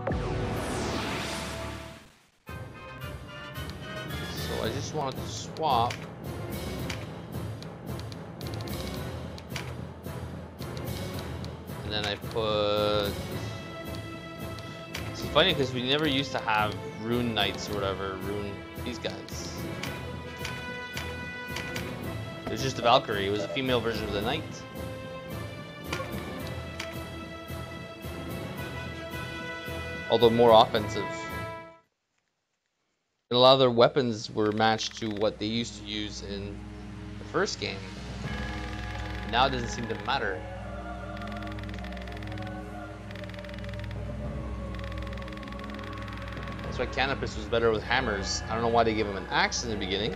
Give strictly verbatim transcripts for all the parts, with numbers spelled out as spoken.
So I just wanted to swap. And then I put... It's funny because we never used to have rune knights or whatever, rune these guys. It was just a Valkyrie, it was a female version of the knight. Although more offensive. And a lot of their weapons were matched to what they used to use in the first game. Now it doesn't seem to matter. That's why Canopus was better with hammers. I don't know why they gave him an axe in the beginning.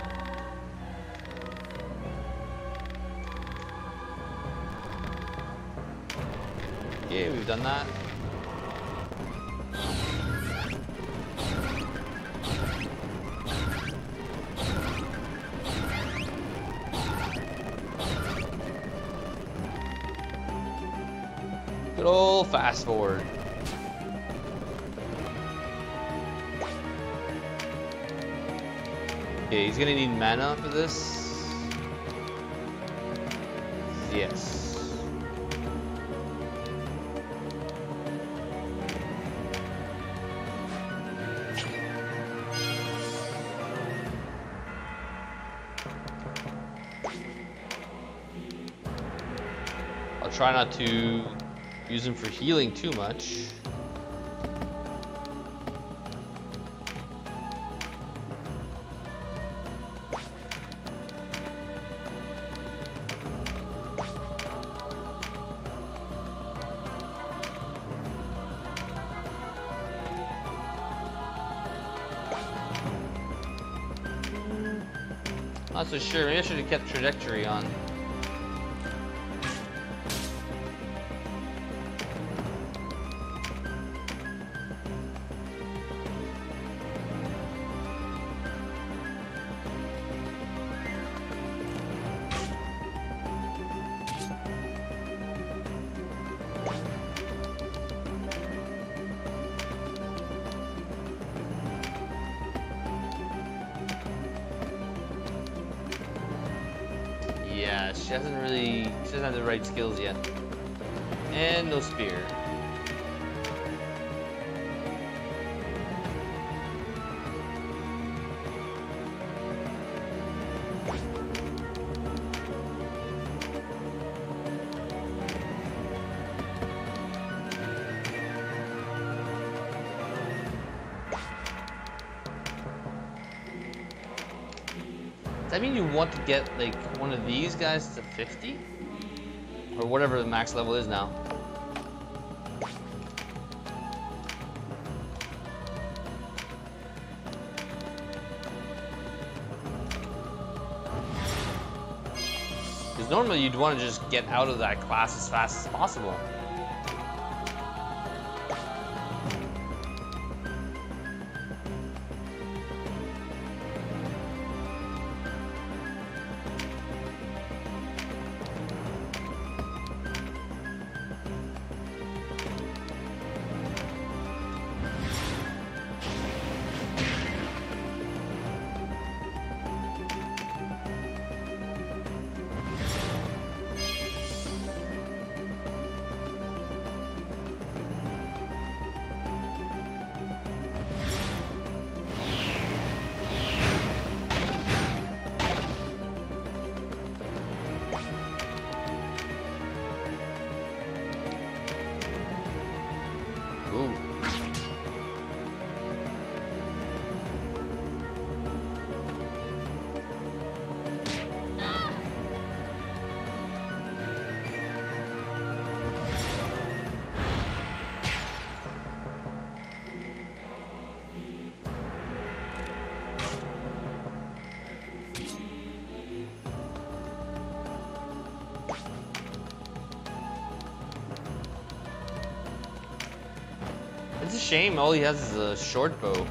Okay, we've done that. Good old fast forward. Okay, he's gonna need mana for this. Yes. I'll try not to use him for healing too much. Not so sure. Maybe I should have kept trajectory on. Yeah, she hasn't really, she doesn't have the right skills yet. And no spear. Does that mean you want to get like one of these guys to fifty? Or whatever the max level is now? Because normally you'd want to just get out of that class as fast as possible. Ooh. It's a shame all he has is a short bow.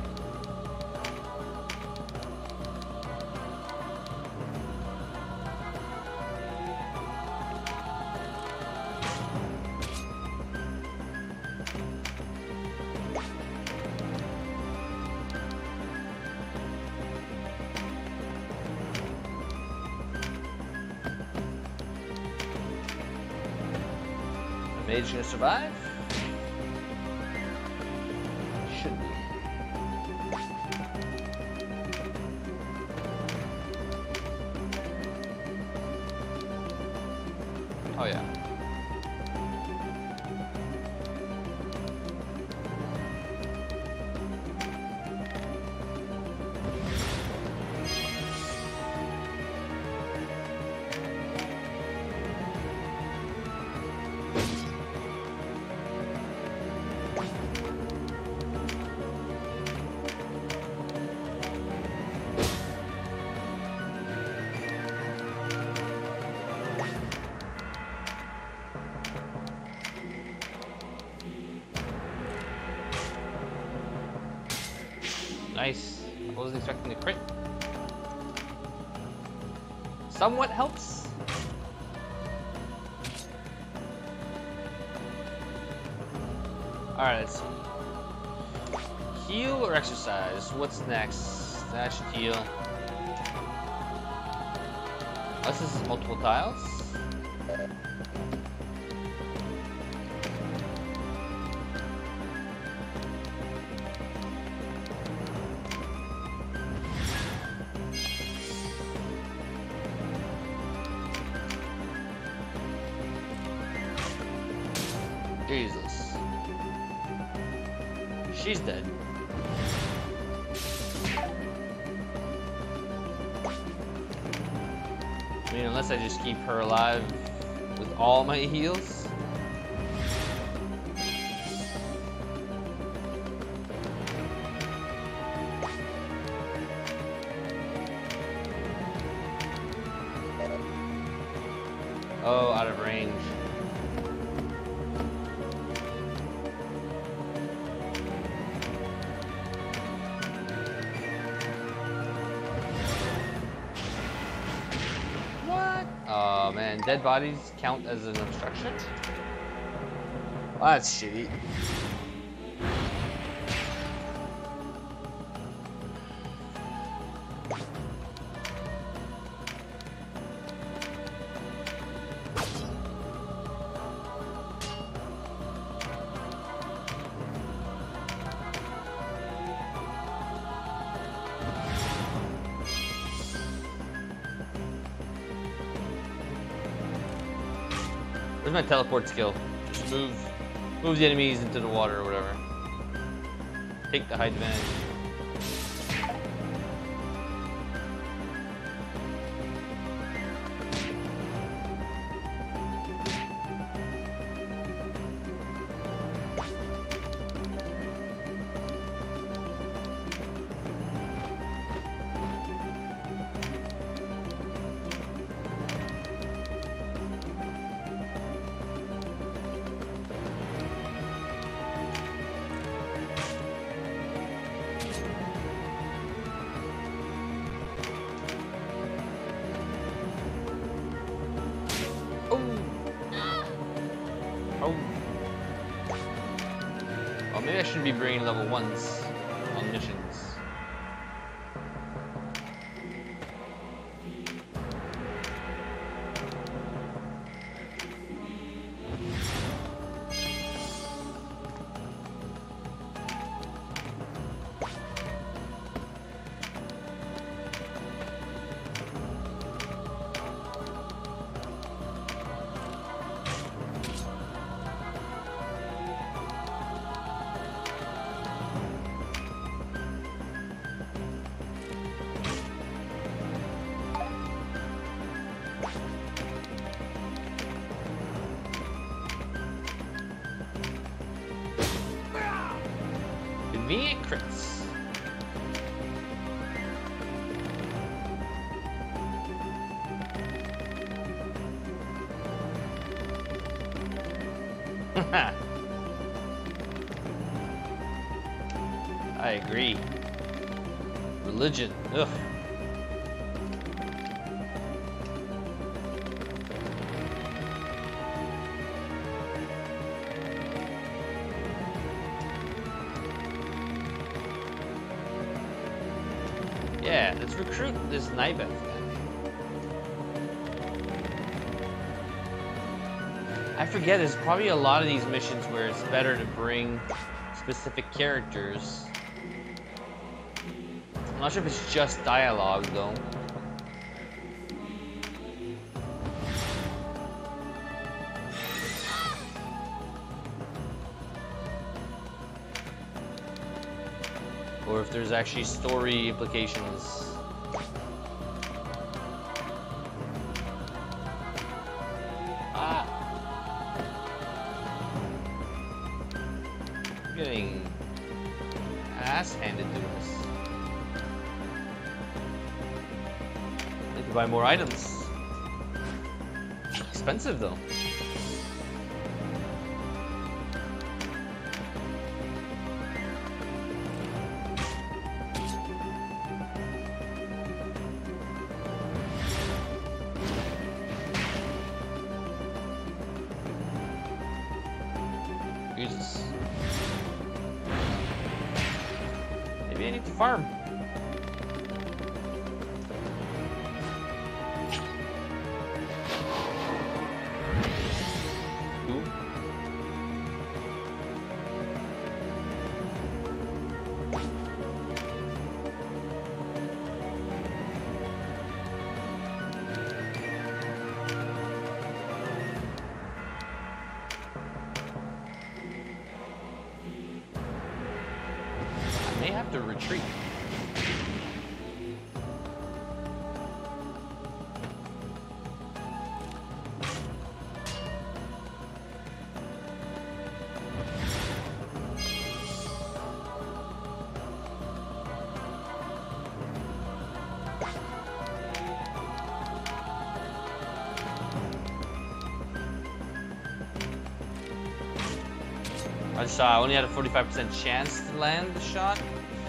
Mage gonna survive? Should be. Oh yeah. Nice. I wasn't expecting a crit. Somewhat helps. Alright, let's see. Heal or exercise? What's next? That should heal. Unless this is multiple tiles. Jesus. She's dead. I mean, unless I just keep her alive with all my heals. Oh, out of range. Oh man, dead bodies count as an obstruction? Well, that's shitty. Where's my teleport skill? Just move, move the enemies into the water or whatever. Take the height advantage. Oh. Well, maybe I shouldn't be bringing level ones on missions. Convenient crits. I agree. Religion. Ugh. Yeah, let's recruit this Nibeth then. I forget, there's probably a lot of these missions where it's better to bring specific characters. I'm not sure if it's just dialogue, though. Or if there's actually story implications. Ah! We're getting ass handed to us. They could buy more items. Expensive though. Jesus. Maybe I need to farm. Ooh. I may have to retreat. I just saw I only had a forty-five percent chance to land the shot.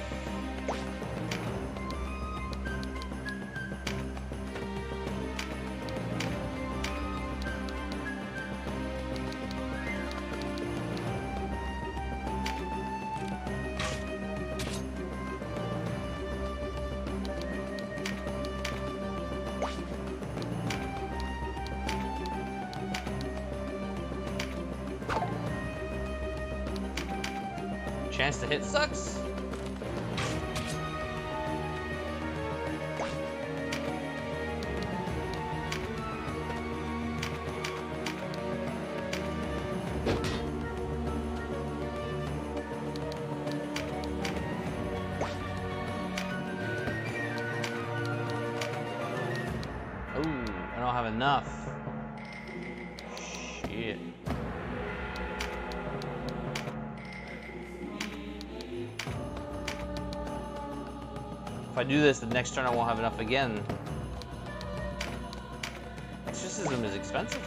Chance to hit sucks. Ooh, I don't have enough. Shit. If I do this, the next turn I won't have enough again. Exorcism is expensive.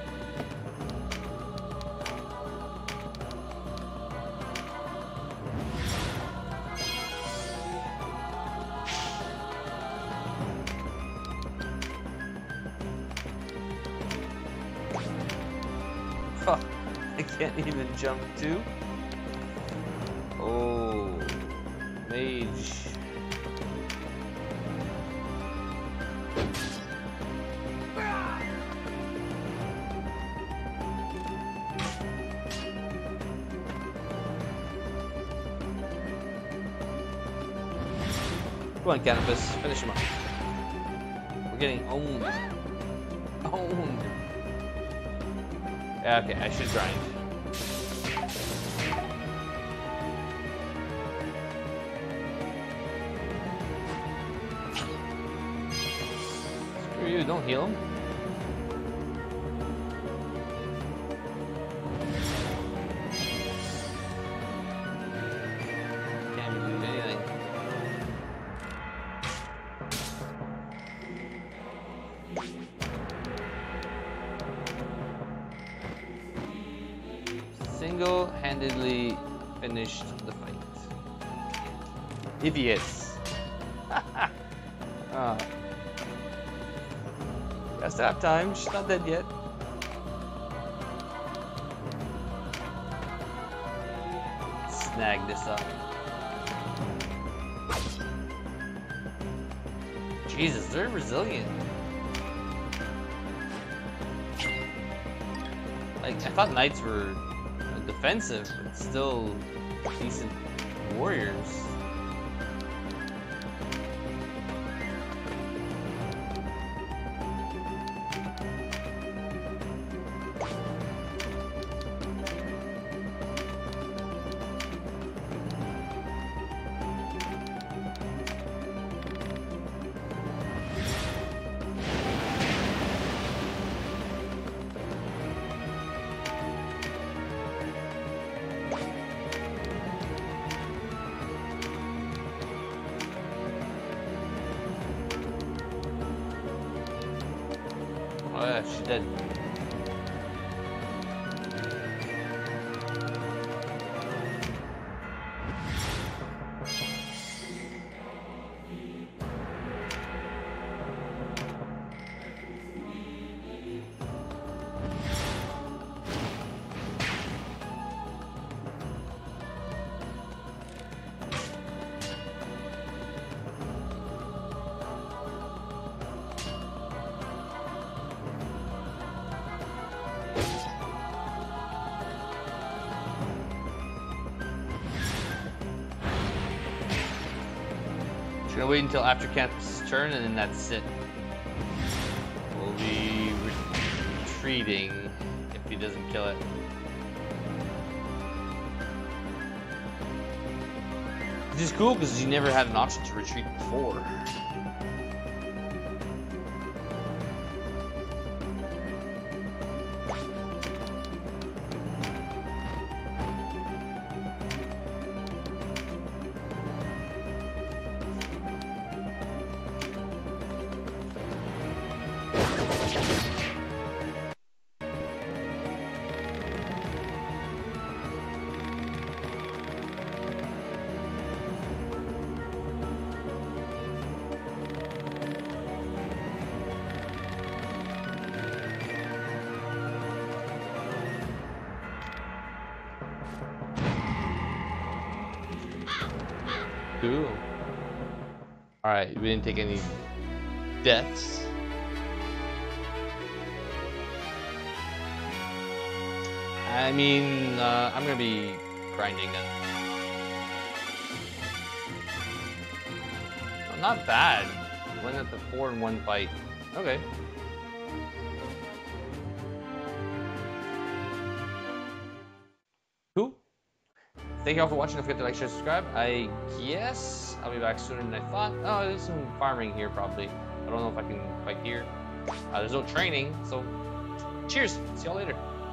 I can't even jump too. Oh, mage. Come on, Cannabis, finish him up. We're getting owned. Owned. Yeah, okay, I should grind. Screw you, don't heal him. Can't even do anything. Single-handedly finished the fight. Idiots. Ah. That's that time. She's not dead yet. Snag this up. Jesus, they're resilient. Like, I thought knights were defensive, but still decent warriors. Oh yeah, she's dead. We're gonna wait until after Camp's turn, and then that's it. We'll be retreating if he doesn't kill it. Which is cool because you never had an option to retreat before. Cool. Alright, we didn't take any deaths. I mean, uh, I'm gonna be grinding then. Well, not bad. Went at the four in one fight. Okay. Cool. Thank you all for watching. Don't forget to like, share, subscribe. I guess I'll be back sooner than I thought. Oh, there's some farming here probably. I don't know if I can fight here. Uh, there's no training, so cheers. See y'all later.